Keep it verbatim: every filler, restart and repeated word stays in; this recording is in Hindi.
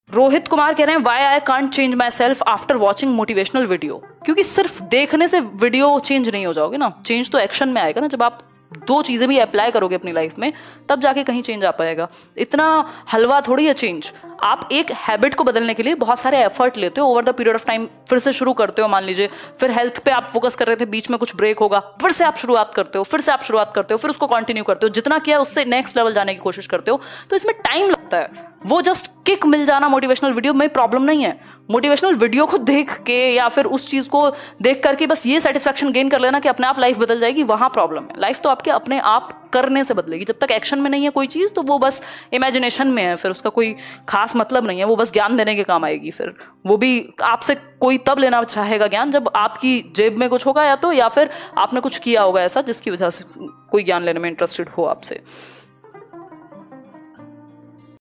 रोहित कुमार कह रहे हैं why I can't change myself after watching motivational video. क्योंकि सिर्फ देखने से वीडियो चेंज नहीं हो जाओगे ना, चेंज तो एक्शन में आएगा ना। जब आप दो चीजें भी अप्लाई करोगे अपनी लाइफ में तब जाके कहीं चेंज आ पाएगा। इतना हलवा थोड़ी है चेंज। आप एक हैबिट को बदलने के लिए बहुत सारे एफर्ट लेते हो over the period of time, फिर से शुरू करते हो। मान लीजिए फिर हेल्थ पे आप फोकस कर रहे थे, बीच में कुछ ब्रेक होगा, फिर से आप शुरुआत करते हो, फिर से आप शुरुआत करते हो, फिर उसको कंटिन्यू करते हो, जितना किया उससे नेक्स्ट लेवल जाने की कोशिश करते हो। तो इसमें टाइम लगता है। वो जस्ट किक मिल जाना मोटिवेशनल वीडियो में प्रॉब्लम नहीं है। मोटिवेशनल वीडियो को देख के या फिर उस चीज को देख करके बस ये सेटिस्फैक्शन गेन कर लेना कि अपने आप लाइफ बदल जाएगी, वहां प्रॉब्लम है। लाइफ तो आपके अपने आप करने से बदलेगी। जब तक एक्शन में नहीं है कोई चीज तो वो बस इमेजिनेशन में है, फिर उसका कोई खास मतलब नहीं है। वो बस ज्ञान देने के काम आएगी। फिर वो भी आपसे कोई तब लेना चाहेगा ज्ञान जब आपकी जेब में कुछ होगा, या तो या फिर आपने कुछ किया होगा ऐसा जिसकी वजह से कोई ज्ञान लेने में इंटरेस्टेड हो आपसे।